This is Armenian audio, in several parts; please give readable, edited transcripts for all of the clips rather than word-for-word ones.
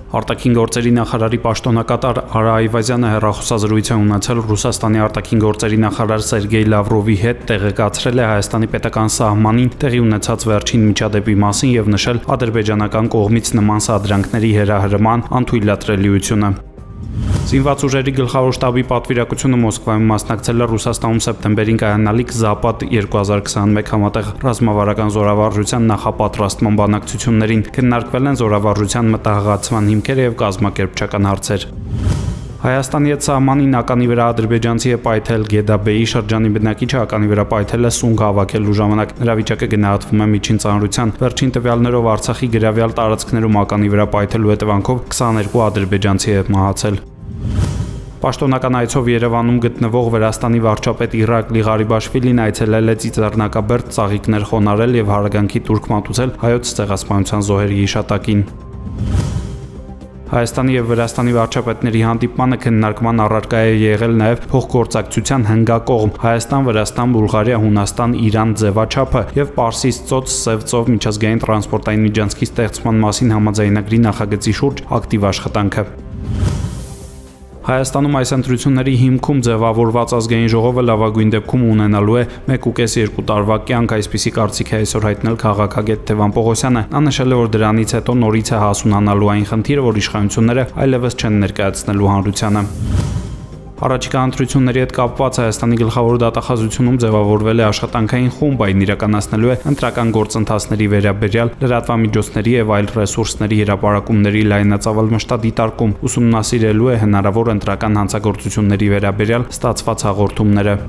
Արտաքին գործերի նախարարի պաշտոնակատար Այվազյանը հեռախոսազրույց է ունեցել Ռուսաստանի արտաքին գործերի նախարար Սերգեյ Լավրովի հետ, տեղեկացրել է Հայաստանի պետական սահմանին տեղի ունեցած վերջին միջադեպի մասին եւ նշել ադրբեջանական կողմից նման սադրանքների հրահրման անթույլատրելիությունը։ Զինված ուժերի գլխավոր շտաբի պատվիրակությունը Մոսկվայում մասնակցել է Ռուսաստանում սեպտեմբերին կայանալիք ԶԱՊԱԴ 2021 համատեղ ռազմավարական զորավարժության նախապատրաստման բանակցություններին, քննարկվել են զորավարժության մտահղացման հիմքերը եւ կազմակերպչական հարցեր։ Հայաստանի հետ սահմանին ականի վրա ադրբեջանցի է պայթել Գեդաբեի շրջանի բնակիչը ականի վրա պայթել է սունկ հավաքելու ժամանակ։ Նրա վիճակը գնահատվում է միջին ծանրության։ Վերջին տվյալներով Արցախի գրավյալ տարածքներում ականի վրա պայթելու հետևանքով 22 ադրբեջանցի է մահացել։ Պաշտոնական այցով Երևանում գտնվող Վրաստանի վարչապետ Իրակլի Ղարիբաշվիլին այցելել է ծիծեռնակաբերդ ծաղիկներ խոնարհել եւ հարագանքի տուրք մատուցել հայոց ցեղասպանության զոհերի հիշատակին։ Հայաստանի եւ Վրաստանի վարչապետների հանդիպմանը քննարկման առարկա է եղել նաեւ փոխգործակցության հնգակողմ Հայաստան, Վրաստան, Բուլղարիա, Հունաստան, Իրան ձևաչափը եւ Պարսից ծոց Սև ծով միջազգային տրանսպորտային միջանցքի ստեղծման մասին համաձայնագրի նախագծի շուրջ ակտիվ աշխատանքը։ Հայաստանում այս ընտրությունների հիմքում ձևավորված ազգային ժողովը լավագույն դեպքում ունենալու է 1.5-2 տարվա կյանք, այսպիսի կարծիք է այսօր հայտնել քաղաքագետ Տևան Պողոսյանը։ Նա նշել է, որ դրանից հետո նորից է հասունանալու այն խնդիրը, որ իշխանությունները այլևս չեն ներկայացնելու հանրությանը։ Առաջիկա ընտրությունների հետ կապված Հայաստանի գլխավոր դատախազությունում ձևավորվել է աշխատանքային խումբ, այն իրականացնելու է ընտրական գործընթացների վերաբերյալ լրատվամիջոցների եւ այլ ռեսուրսների հրապարակումների լայնածավալ մշտադիտարկում, ուսումնասիրելու է հնարավոր ընտրական հանցագործությունների վերաբերյալ ստացված հաղորդումները։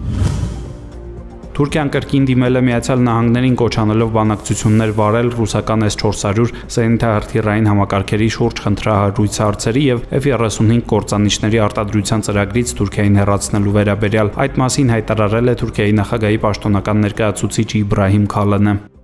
Թուրքիան կրկին դիմել է Միացյալ Նահանգներին կոչ անելով բանակցություններ վարել ռուսական S-400 զենիթահրթիռային համակարգերի շուրջ խնդրահարույց հարցերի եւ F-35 կործանիչների արտադրության ծրագրից Թուրքիային հեռացնելու վերաբերյալ։ Այդ մասին հայտարարել է Թուրքիայի նախագահի պաշտոնական ներկայացուցիչ Իբրահիմ Քալանը։